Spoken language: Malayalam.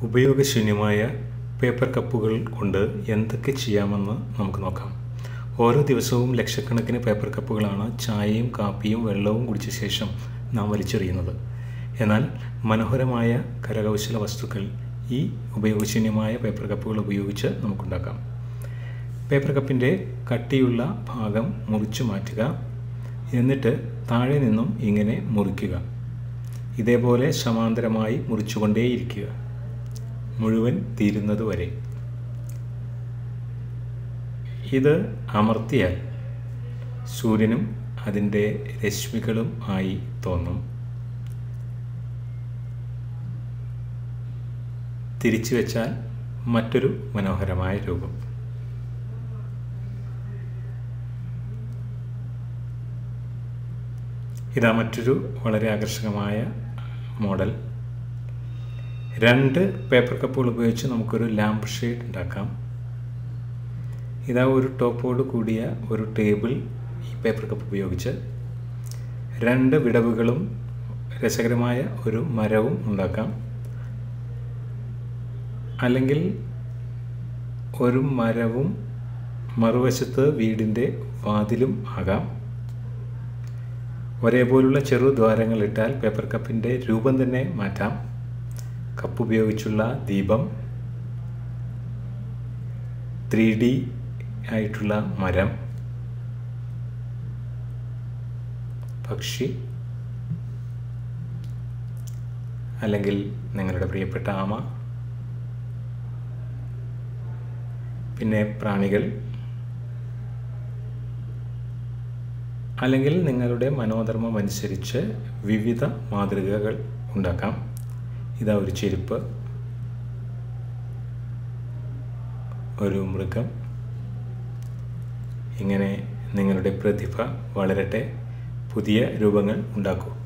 ഉപയോഗശൂന്യമായ പേപ്പർ കപ്പുകൾ കൊണ്ട് എന്തൊക്കെ ചെയ്യാമെന്ന് നമുക്ക് നോക്കാം. ഓരോ ദിവസവും ലക്ഷക്കണക്കിന് പേപ്പർ കപ്പുകളാണ് ചായയും കാപ്പിയും വെള്ളവും കുടിച്ച ശേഷം നാം വലിച്ചെറിയുന്നത്. എന്നാൽ മനോഹരമായ കരകൗശല വസ്തുക്കൾ ഈ ഉപയോഗശൂന്യമായ പേപ്പർ കപ്പുകൾ ഉപയോഗിച്ച് നമുക്കുണ്ടാക്കാം. പേപ്പർ കപ്പിൻ്റെ കട്ടിയുള്ള ഭാഗം മുറിച്ചു മാറ്റുക, എന്നിട്ട് താഴെ നിന്നും ഇങ്ങനെ മുറിക്കുക. ഇതേപോലെ സമാന്തരമായി മുറിച്ചുകൊണ്ടേയിരിക്കുക, മുഴുവൻ തീരുന്നതുവരെ. ഇത് അമർത്തിയാൽ സൂര്യനും അതിൻ്റെ രശ്മികളും ആയി തോന്നും. തിരിച്ചു വെച്ചാൽ മറ്റൊരു മനോഹരമായ രൂപം. ഇതാ മറ്റൊരു വളരെ ആകർഷകമായ മോഡൽ. 2 പേപ്പർ കപ്പുകൾ ഉപയോഗിച്ച് നമുക്കൊരു ലാമ്പ് ഷെയ്ഡ് ഉണ്ടാക്കാം. ഇതാ ഒരു ടോപ്പോട് കൂടിയ ഒരു ടേബിൾ ഈ പേപ്പർ കപ്പ് ഉപയോഗിച്ച് 2 വിടവുകളും രസകരമായ ഒരു മരവും ഉണ്ടാക്കാം. അല്ലെങ്കിൽ ഒരു മരവും മറുവശത്ത് വീടിൻ്റെ വാതിലും ആകാം. ഒരേപോലുള്ള ചെറു ദ്വാരങ്ങൾ ഇട്ടാൽ പേപ്പർ കപ്പിൻ്റെ രൂപം തന്നെ മാറ്റാം. കപ്പ് ഉപയോഗിച്ചുള്ള ദീപം, 3D ആയിട്ടുള്ള മരം, പക്ഷി, അല്ലെങ്കിൽ നിങ്ങളുടെ പ്രിയപ്പെട്ട ആമ, പിന്നെ പ്രാണികൾ, അല്ലെങ്കിൽ നിങ്ങളുടെ മനോധർമ്മം അനുസരിച്ച് വിവിധ മാതൃകകൾ ഉണ്ടാക്കാം. ഇതാ ഒരു ചെരുപ്പ്, ഒരു മൃഗം. ഇങ്ങനെ നിങ്ങളുടെ പ്രതിഭ വളരട്ടെ, പുതിയ രൂപങ്ങൾ ഉണ്ടാക്കൂ.